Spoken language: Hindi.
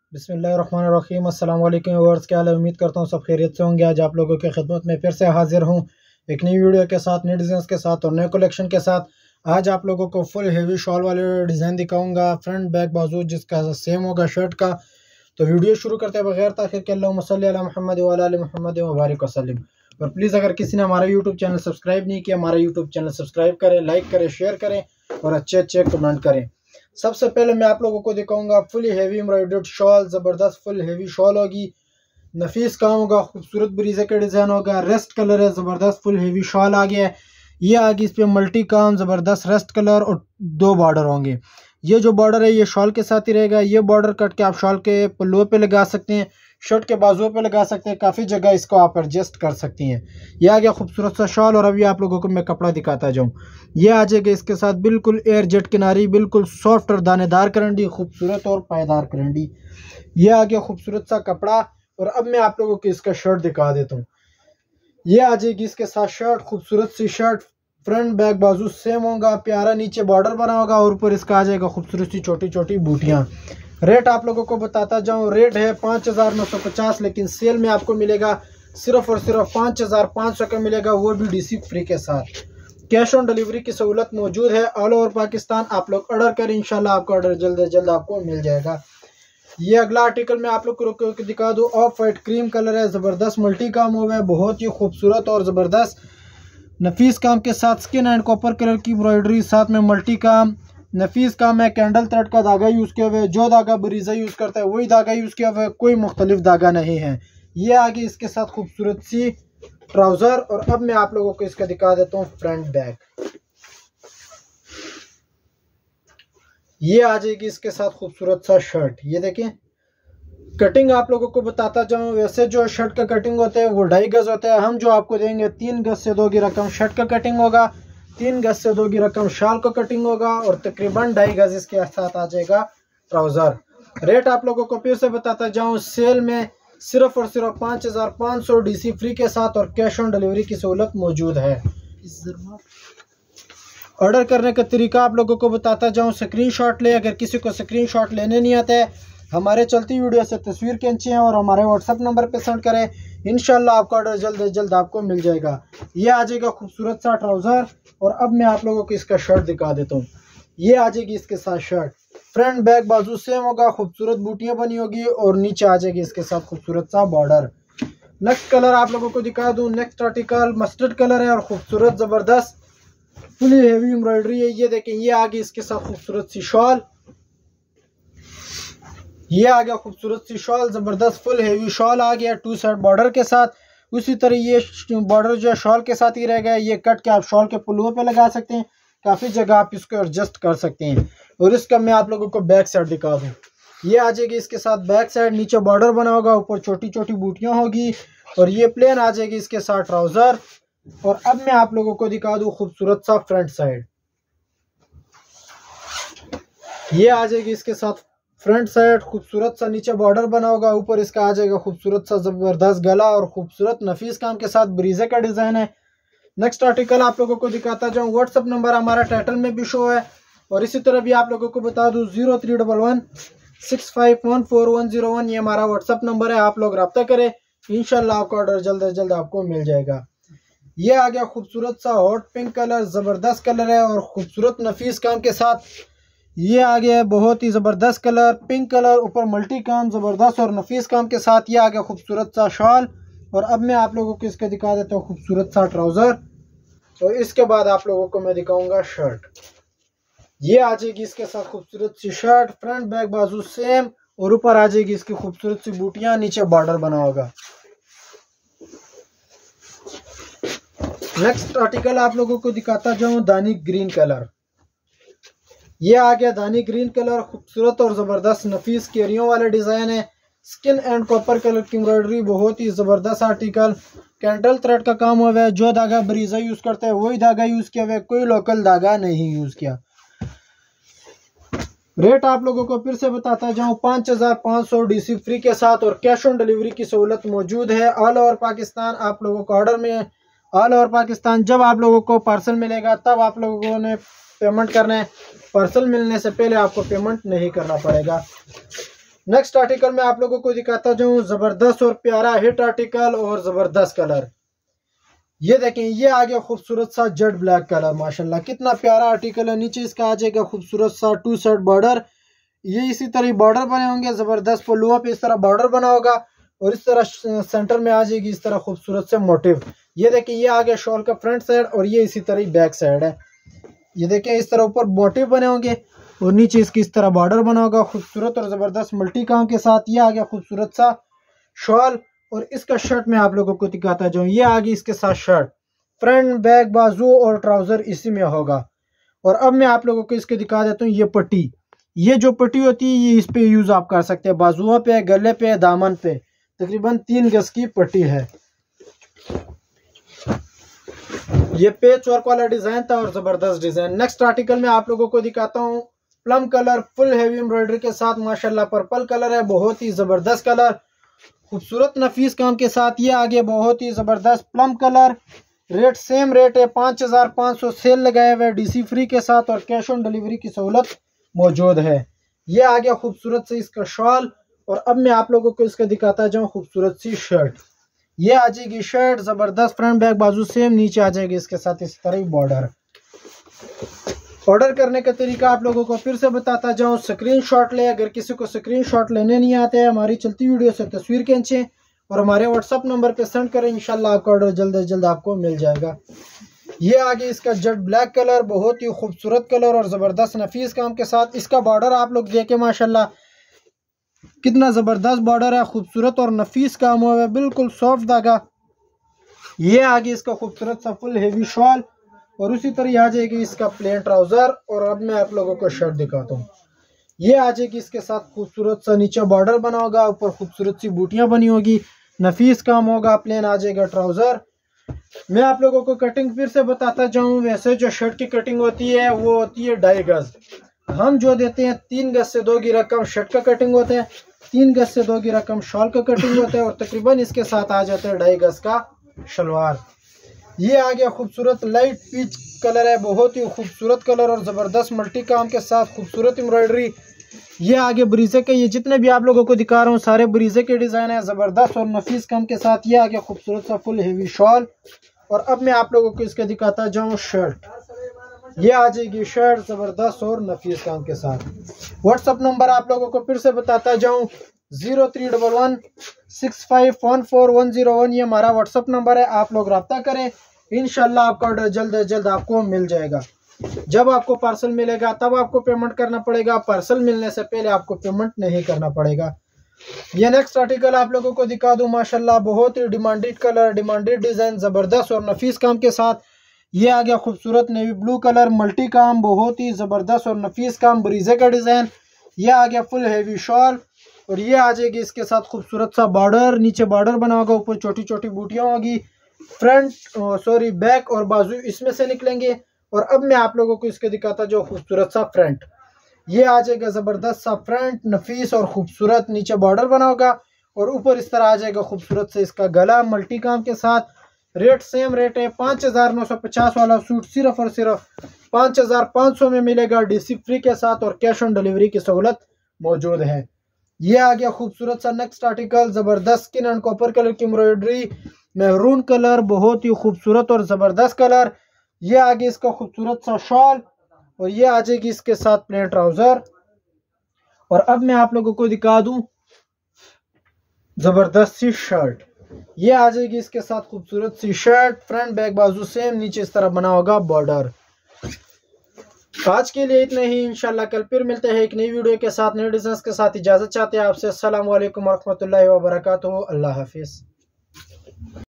बिस्मिल्लाहिर्रहमानिर्रहीम। अस्सलाम वालेकुम व्यूअर्स, क्या हाल है? उम्मीद करता हूँ सब खैरियत से होंगे। आज आप लोगों की खिदमत में फिर से हाजिर हूँ एक नई वीडियो के साथ, नए डिज़ाइन के साथ और नए कलेक्शन के साथ। आज आप लोगों को फुल हेवी शॉल वाले डिज़ाइन दिखाऊंगा, फ्रंट बैक बाजू जिसका सेम होगा शर्ट का। तो वीडियो शुरू करते हैं बगैर ताखिर के, अल्लाहुम्मा सल्ली अला मुहम्मद व अला आलि मुहम्मद व बारिक वसल्लम। और प्लीज़ अगर किसी ने हमारा यूट्यूब चैनल सब्सक्राइब नहीं किया, हमारा यूट्यूब चैनल सब्सक्राइब करें, लाइक करें, शेयर करें और अच्छे अच्छे कमेंट करें। सबसे पहले मैं आप लोगों को दिखाऊंगा फुली हेवी एम्ब्रॉयडर्ड शॉल। ज़बरदस्त फुल हेवी शॉल होगी, नफीस काम होगा, खूबसूरत ब्रीजे का डिज़ाइन होगा, रेस्ट कलर है, ज़बरदस्त फुल हेवी शॉल आ गया है। ये आगे इस पे मल्टी काम, ज़बरदस्त रेस्ट कलर और दो बॉर्डर होंगे। ये जो बॉर्डर है ये शॉल के साथ ही रहेगा। ये बॉर्डर कट के आप शॉल के पल्लू पे लगा सकते हैं, शर्ट के बाजुओं पे लगा सकते हैं, काफ़ी जगह इसको आप एडजस्ट कर सकती हैं। यह आ गया खूबसूरत सा शॉल। और अभी आप लोगों को मैं कपड़ा दिखाता जाऊँ। ये आ जाएगा इसके साथ बिल्कुल एयर जेट किनारी, बिल्कुल सॉफ्ट और दानेदार करंडी, खूबसूरत और पायदार करंडी। ये आ गया खूबसूरत सा कपड़ा। और अब मैं आप लोगों को इसका शर्ट दिखा देता हूँ। ये आ जाएगी इसके साथ शर्ट, खूबसूरत सी शर्ट, फ्रंट बैक बाजू सेम होगा, प्यारा नीचे बॉर्डर बना होगा और ऊपर इसका आ जाएगा खूबसूरत सी छोटी छोटी बूटियाँ। रेट आप लोगों को बताता जाऊँ, रेट है 5950, लेकिन सेल में आपको मिलेगा सिर्फ और सिर्फ 5500 का मिलेगा, वो भी डीसी फ्री के साथ। कैश ऑन डिलीवरी की सहूलत मौजूद है ऑल ओवर पाकिस्तान। आप लोग ऑर्डर करें, इंशाल्लाह आपका ऑर्डर जल्द से जल्द आपको मिल जाएगा। ये अगला आर्टिकल मैं आप लोग को दिखा दूँ। ऑफ वाइट क्रीम कलर है, ज़बरदस्त मल्टी काम हुआ है, बहुत ही खूबसूरत और ज़बरदस्त नफीस काम के साथ स्किन एंड कॉपर कलर की एम्ब्रॉयडरी, साथ में मल्टी काम, नफीस काम है। कैंडल थ्रेड का धागा यूज़ किया हुआ है, जो धागा ब्रीजा यूज़ करता है वही धागा यूज़ किया हुआ है, कोई मुख्तलिफ धागा नहीं है। ये आगे इसके साथ खूबसूरत सी ट्राउज़र। और अब मैं आप लोगों को इसका दिखा देता हूँ फ्रंट बैक। ये आ जाएगी इसके साथ खूबसूरत सा शर्ट। ये देखें, कटिंग आप लोगों को बताता जाऊं। वैसे जो शर्ट का कटिंग होता है वो 2.5 गज होता है, हम जो आपको देंगे 3 गज से दोगी रकम शर्ट का कटिंग होगा, 3 गज से दोगी रकम शाल का कटिंग होगा और तकरीबन 2.5 गज इसके साथ आ जाएगा ट्राउज़र। रेट आप लोगों को फिर से बताता जाऊं, सेल में सिर्फ और सिर्फ 5500 डीसी फ्री के साथ और कैश ऑन डिलीवरी की सहूलत मौजूद है। ऑर्डर करने का तरीका आप लोगों को बताता जाऊं, स्क्रीनशॉट ले। अगर किसी को स्क्रीनशॉट लेने नहीं आता है, हमारे चलती वीडियो से तस्वीर खींचें और हमारे व्हाट्सएप नंबर पे सेंड करें, इंशाल्लाह आपका ऑर्डर जल्द से जल्द आपको मिल जाएगा। ये आ जाएगा खूबसूरत सा ट्राउज़र। और अब मैं आप लोगों को इसका शर्ट दिखा देता हूँ। ये आ जाएगी इसके साथ शर्ट, फ्रंट बैक बाजू सेम होगा, खूबसूरत बूटियाँ बनी होगी और नीचे आ जाएगी इसके साथ खूबसूरत सा बॉर्डर। नेक्स्ट कलर आप लोगों को दिखा दूँ। नेक्स्ट आर्टिकल मस्टर्ड कलर है और खूबसूरत ज़बरदस्त फुली हेवी एम्ब्रॉयडरी है। ये देखें, ये आगे इसके साथ खूबसूरत सी शॉल। ये आ गया खूबसूरत सी शॉल, ज़बरदस्त फुल हेवी शॉल आ गया 2 साइड बॉर्डर के साथ। उसी तरह ये बॉर्डर जो है शॉल के साथ ही रहेगा। ये कट के आप शॉल के पल्लुओं पे लगा सकते हैं, काफ़ी जगह आप इसको एडजस्ट कर सकते हैं। और इसका मैं आप लोगों को बैक साइड दिखा दूँ। ये आ जाएगी इसके साथ बैक साइड, नीचे बॉर्डर बना होगा, ऊपर छोटी छोटी बूटियाँ होगी और ये प्लेन आ जाएगी इसके साथ ट्राउज़र। और अब मैं आप लोगों को दिखा दूँ खूबसूरत सा फ्रंट साइड। ये आ जाएगी इसके साथ फ्रंट साइड, खूबसूरत सा नीचे बॉर्डर बना होगा, ऊपर इसका आ जाएगा खूबसूरत सा ज़बरदस्त गला और खूबसूरत नफीस काम के साथ ब्रीजे का डिज़ाइन है। नेक्स्ट आर्टिकल आप लोगों को दिखाता जाऊँ। व्हाट्सअप नंबर हमारा टाइटल में भी शो है। और इसी तरह भी आप लोगों को बता दूँ 0311 6514 101 ये हमारा व्हाट्सअप नंबर है। आप लोग रब्ता करें, इंशाल्लाह आपका ऑर्डर जल्द से जल्द आपको मिल जाएगा। ये आ गया खूबसूरत सा हॉट पिंक कलर, ज़बरदस्त कलर है और खूबसूरत नफीस काम के साथ। ये आ गया बहुत ही ज़बरदस्त कलर, पिंक कलर, ऊपर मल्टी काम ज़बरदस्त और नफीस काम के साथ। ये आ गया खूबसूरत सा शॉल। और अब मैं आप लोगों को इसका दिखा देता हूँ खूबसूरत सा ट्राउज़र। और इसके बाद आप लोगों को मैं दिखाऊंगा शर्ट। ये आ जाएगी इसके साथ खूबसूरत सी शर्ट, फ्रंट बैक बाजू सेम और ऊपर आ जाएगी इसकी खूबसूरत सी बूटियाँ, नीचे बॉर्डर बना होगा। नेक्स्ट आर्टिकल आप लोगों को दिखाता जाऊँ दानी ग्रीन कलर। ये आ गया दानी ग्रीन कलर, खूबसूरत और ज़बरदस्त नफीस केरियों वाले डिज़ाइन है, स्किन एंड कॉपर कलर की एम्ब्रॉयडरी, बहुत ही ज़बरदस्त आर्टिकल। कैंडल थ्रेड का काम हुआ है, जो धागा ब्रीजा यूज़ करता है वही धागा यूज़ किया हुआ है, कोई लोकल धागा नहीं यूज़ किया। रेट आप लोगों को फिर से बताता जाऊँ, 5500 डीसी फ्री के साथ और कैश ऑन डिलीवरी की सहूलत मौजूद है ऑल ओवर पाकिस्तान। आप लोगों को ऑर्डर में ऑल ओवर पाकिस्तान, जब आप लोगों को पार्सल मिलेगा तब आप लोगों ने पेमेंट करना है, पार्सल मिलने से पहले आपको पेमेंट नहीं करना पड़ेगा। नेक्स्ट आर्टिकल में आप लोगों को दिखाता जाऊं, जबरदस्त और प्यारा हिट आर्टिकल और जबरदस्त कलर। ये देखें, ये आ गया खूबसूरत सा जेट ब्लैक कलर, माशाल्लाह कितना प्यारा आर्टिकल है। नीचे इसका आ जाएगा खूबसूरत सा 2 साइड बॉर्डर, ये इसी तरह बॉर्डर बने होंगे, जबरदस्त पल्लुआ पे इस तरह बॉर्डर बना होगा और इस तरह सेंटर में आ जाएगी इस तरह खूबसूरत से मोटिव। ये देखें, ये आ गया शॉल का फ्रंट साइड और ये इसी तरह बैक साइड है। ये देखें, इस तरह ऊपर मोटिव बने होंगे और नीचे इसकी इस तरह बॉर्डर बना होगा खूबसूरत और जबरदस्त मल्टी काम के साथ। ये आ गया खूबसूरत सा शॉल और इसका शर्ट में आप लोगों को दिखाता जाऊं, ये आ गई इसके साथ शर्ट, फ्रंट बैक बाजू और ट्राउजर इसी में होगा। और अब मैं आप लोगों को इसके दिखा देता हूँ, ये पट्टी, ये जो पट्टी होती है ये इस पे यूज आप कर सकते हैं, बाजुओं पे, गले पे, दामन पे, तकरीबन 3 गज की पट्टी है। ये पेच वर्क वाला डिजाइन था और जबरदस्त डिजाइन। नेक्स्ट आर्टिकल में आप लोगों को दिखाता हूँ, plum colour full heavy embroidery के साथ, माशाल्लाह पर्पल कलर है, बहुत ही जबरदस्त कलर, खूबसूरत नफीस काम के साथ। ये आगे बहुत ही जबरदस्त plum colour, rate same rate है 5500 सेल लगाए हुए डीसी फ्री के साथ और कैश ऑन डिलीवरी की सहूलत मौजूद है। ये आ गया खूबसूरत से इसका शॉल और अब मैं आप लोगों को इसका दिखाता जाऊं खूबसूरत सी शर्ट। ये आ जाएगी शर्ट, जबरदस्त फ्रंट बैक बाजू सेम, नीचे आ जाएगी इसके साथ इस तरह बॉर्डर। ऑर्डर करने का तरीका आप लोगों को फिर से बताता जाऊं, स्क्रीनशॉट ले, अगर किसी को स्क्रीनशॉट लेने नहीं आते हैं हमारी चलती वीडियो से तस्वीर खींचें और हमारे व्हाट्सअप नंबर पे सेंड करें, इंशाल्लाह आपका ऑर्डर जल्द से जल्द आपको मिल जाएगा। ये आगे इसका जेट ब्लैक कलर, बहुत ही खूबसूरत कलर और जबरदस्त नफीस काम के साथ। इसका बॉर्डर आप लोग देखें, माशाल्लाह कितना जबरदस्त बॉर्डर है, खूबसूरत और नफीस काम हुआ है, बिल्कुल सॉफ्ट धागा। ये आगे इसका खूबसूरत सा फुल हेवी शॉल और उसी तरह आ जाएगी इसका प्लेन ट्राउजर। और अब मैं आप लोगों को शर्ट दिखाता हूँ, ये आ जाएगी इसके साथ खूबसूरत सा नीचे बॉर्डर बना होगा, ऊपर खूबसूरत सी बूटियां बनी होगी, नफीस काम होगा, प्लेन आ जाएगा ट्राउजर। मैं आप लोगों को कटिंग फिर से बताता जाऊं, वैसे जो शर्ट की कटिंग होती है वो होती है 2.5 गज, हम जो देते हैं 3 गज से 2 की रकम शर्ट का कटिंग होते हैं, 3 गज से 2 की रकम शॉल का कटिंग होता है और तकरीबन इसके साथ आ जाता है 2.5 गज का शलवार। ये आ गया खूबसूरत लाइट पीच कलर है, बहुत ही खूबसूरत कलर और जबरदस्त मल्टी काम के साथ खूबसूरत एम्ब्रॉयडरी। ये आगे ब्रीजे के, ये जितने भी आप लोगों को दिखा रहा हूँ सारे ब्रीजे के डिजाइन है, जबरदस्त और नफीस काम के साथ। ये आगे खूबसूरत सा फुल हेवी शॉल और अब मैं आप लोगों को इसके दिखाता जाऊँ शर्ट। ये आ जाएगी शर्ट, जबरदस्त और नफीस काम के साथ। व्हाट्सअप नंबर आप लोगों को फिर से बताता जाऊँ, 031165140101, ये हमारा व्हाट्सअप नंबर है, आप लोग रब्ता करें, इंशाल्लाह आपका ऑर्डर जल्द से जल्द आपको मिल जाएगा। जब आपको पार्सल मिलेगा तब आपको पेमेंट करना पड़ेगा, पार्सल मिलने से पहले आपको पेमेंट नहीं करना पड़ेगा। ये नेक्स्ट आर्टिकल आप लोगों को दिखा दूं, माशाल्लाह बहुत ही डिमांडेड कलर, डिमांडेड डिजाइन, जबरदस्त और नफीस काम के साथ। ये आ गया खूबसूरत नेवी ब्लू कलर, मल्टी काम, बहुत ही जबरदस्त और नफीस काम, ब्रीजे का डिजाइन। ये आ गया फुल हेवी शॉल और ये आ जाएगी इसके साथ खूबसूरत सा बॉर्डर, नीचे बॉर्डर बना होगा, ऊपर छोटी छोटी बूटियां होगी, फ्रंट बैक और बाजू इसमें से निकलेंगे। और अब मैं आप लोगों को इसके दिखाता जो खूबसूरत सा फ्रंट, ये आ जाएगा जबरदस्त सा फ्रंट, नफीस और खूबसूरत, नीचे बॉर्डर बना होगा और ऊपर इस तरह आ जाएगा खूबसूरत से इसका गला मल्टी काम के साथ। रेट सेम रेट है, 5950 वाला सूट सिर्फ और सिर्फ 5500 में मिलेगा डीसी फ्री के साथ और कैश ऑन डिलीवरी की सहूलत मौजूद है। ये आ गया खूबसूरत सा नेक्स्ट आर्टिकल, जबरदस्त स्किन एंड कॉपर कलर की एम्ब्रॉयडरी, मेहरून कलर, बहुत ही खूबसूरत और जबरदस्त कलर। ये आगे इसका खूबसूरत सा शॉल और ये आ जाएगी इसके साथ प्लेन ट्राउजर। और अब मैं आप लोगों को दिखा दूं जबरदस्त सी शर्ट, ये आ जाएगी इसके साथ खूबसूरत सी शर्ट, फ्रंट बैक बाजू सेम, नीचे इस तरह बना होगा बॉर्डर। आज के लिए इतना ही, इंशाल्लाह कल फिर मिलते हैं एक नई वीडियो के साथ, नए डिजाइन के साथ। इजाजत चाहते हैं आपसे, अस्सलाम वालेकुम रहमतुल्लाहि व बरकातुहू, अल्लाह हाफिज।